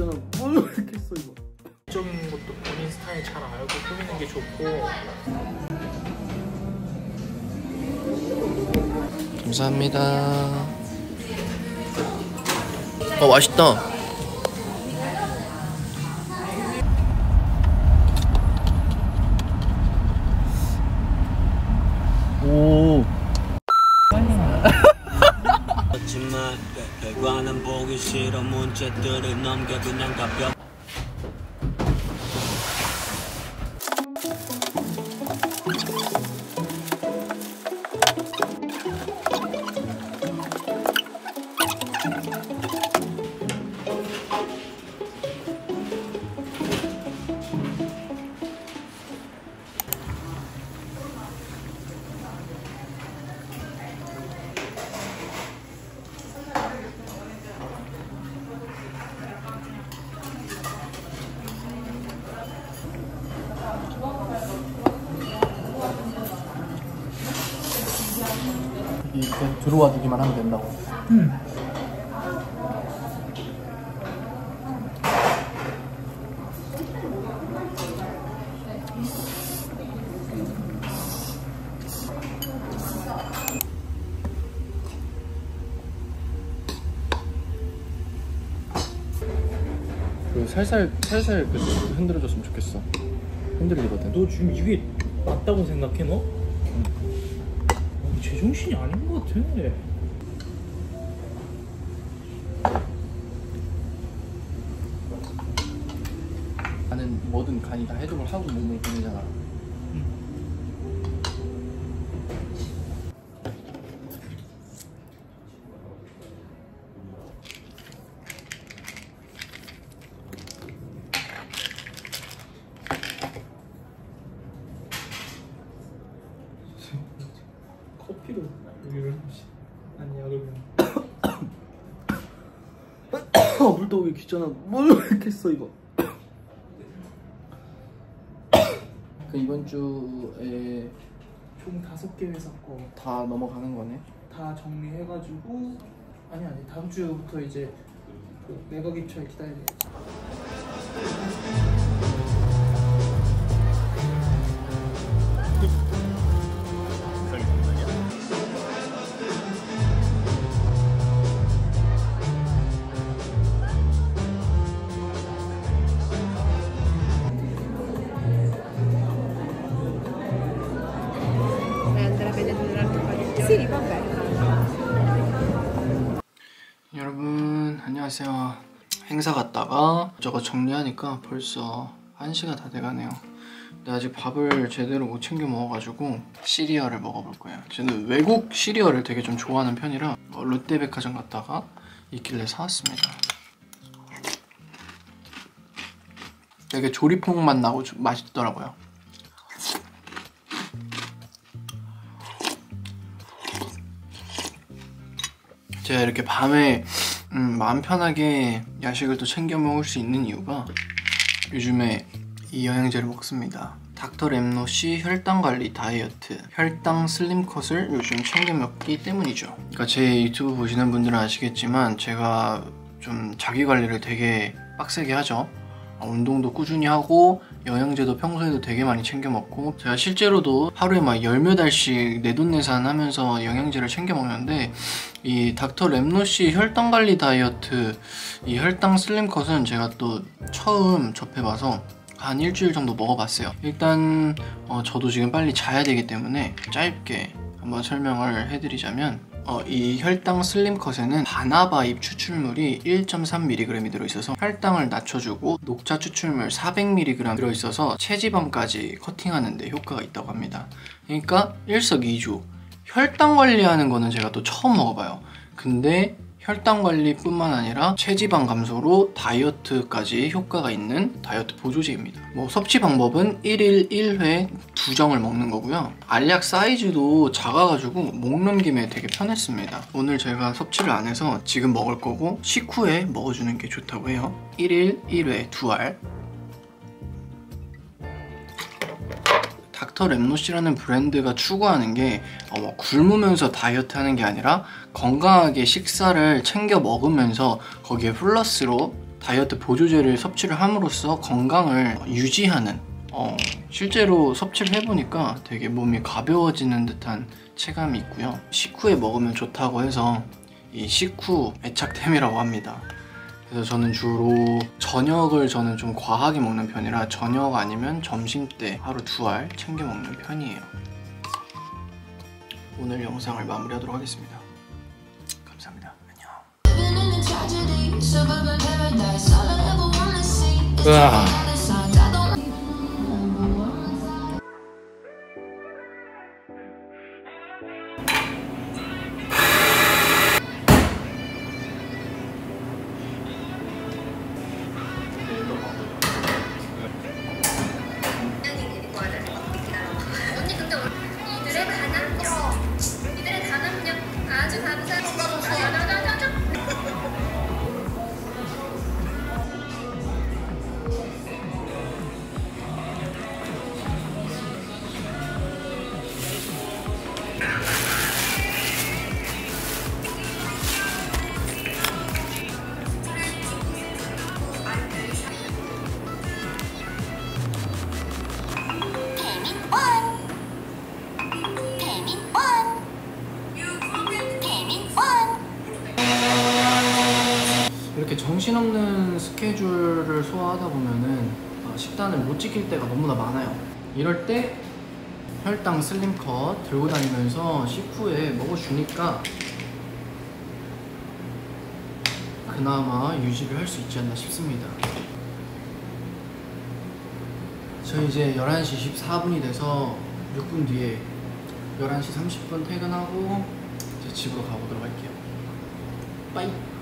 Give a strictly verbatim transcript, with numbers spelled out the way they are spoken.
귀찮아. 뭘 이렇게 써 이거. 적인 것도 본인 스타일 잘 알고 꾸미는 게 좋고. 감사합니다. 어, 맛있다. 오. 하지만 결과는 보기 싫어. 문제들을 넘겨 그냥 가볍. 이렇게 들어와 주기만 하면 된다고. 음. 그 살살 살살 그 흔들어줬으면 좋겠어. 흔들리거든. 너 지금 이게 맞다고 생각해 너? 응. 어, 제정신이 아닌 것 같아. 나는 뭐든 간이 다 해독을 하고 몸을 보내잖아. 커피도 여기를 아니야 그러면. 물도 왜 귀찮아. 뭘 이렇게 써 이거. 그 이번 주에 총 다섯 개 회사 거 다 넘어가는 거네. 다 정리해가지고. 아니 아니 다음 주부터 이제 그 매각 입찰 기다려야 돼. 여러분 안녕하세요. 행사 갔다가 저거 정리하니까 벌써 한 시가 다 돼가네요. 근데 아직 밥을 제대로 못 챙겨 먹어가지고 시리얼을 먹어볼 거예요. 저는 외국 시리얼을 되게 좀 좋아하는 편이라 롯데백화점 갔다가 있길래 사왔습니다. 되게 조리퐁 맛 나고 좀 맛있더라고요. 제가 이렇게 밤에 음, 마음 편하게 야식을 또 챙겨 먹을 수 있는 이유가 요즘에 이 영양제를 먹습니다. 닥터 랩노시 혈당관리 다이어트 혈당 슬림컷을 요즘 챙겨 먹기 때문이죠. 그러니까 제 유튜브 보시는 분들은 아시겠지만 제가 좀 자기관리를 되게 빡세게 하죠. 운동도 꾸준히 하고 영양제도 평소에도 되게 많이 챙겨 먹고, 제가 실제로도 하루에 막 열 몇 알씩 내돈내산 하면서 영양제를 챙겨 먹는데, 이 닥터 랩노시 혈당관리 다이어트 이 혈당 슬림컷은 제가 또 처음 접해봐서 한 일주일 정도 먹어봤어요. 일단 어, 저도 지금 빨리 자야 되기 때문에 짧게 한번 설명을 해드리자면, 어, 이 혈당 슬림컷에는 바나바잎 추출물이 일 점 삼 밀리그램이 들어있어서 혈당을 낮춰주고, 녹차 추출물 사백 밀리그램 들어있어서 체지방까지 커팅하는 데 효과가 있다고 합니다. 그러니까 일석이조 혈당 관리하는 거는 제가 또 처음 먹어봐요. 근데 혈당 관리뿐만 아니라 체지방 감소로 다이어트까지 효과가 있는 다이어트 보조제입니다. 뭐 섭취 방법은 일일 일 회 두 정을 먹는 거고요. 알약 사이즈도 작아가지고 목 넘김에 되게 편했습니다. 오늘 제가 섭취를 안 해서 지금 먹을 거고, 식후에 먹어주는 게 좋다고 해요. 일일 일 회 두 알. 닥터 랩노시라는 브랜드가 추구하는 게 어, 뭐 굶으면서 다이어트 하는 게 아니라 건강하게 식사를 챙겨 먹으면서 거기에 플러스로 다이어트 보조제를 섭취를 함으로써 건강을 유지하는 어, 실제로 섭취를 해보니까 되게 몸이 가벼워지는 듯한 체감이 있고요. 식후에 먹으면 좋다고 해서 이 식후 애착템이라고 합니다. 그래서 저는 주로 저녁을 저는 좀 과하게 먹는 편이라 저녁 아니면 점심때 하루 두 알 챙겨 먹는 편이에요. 오늘 영상을 마무리하도록 하겠습니다. 감사합니다. 안녕. 으아. 언니 근데 이들의 가남력 이들의 가남력 아주 감사합니다. 이렇게 정신없는 스케줄을 소화하다 보면은 식단을 못 지킬 때가 너무나 많아요. 이럴 때 혈당 슬림컷 들고 다니면서 식후에 먹어주니까 그나마 유지를 할 수 있지 않나 싶습니다. 저 이제 열한 시 십사 분이 돼서 육 분 뒤에 열한 시 삼십 분 퇴근하고 이제 집으로 가보도록 할게요. 빠이.